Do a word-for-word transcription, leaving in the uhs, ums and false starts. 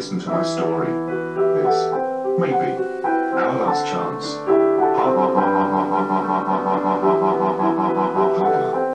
listen to my story. This may be our last chance.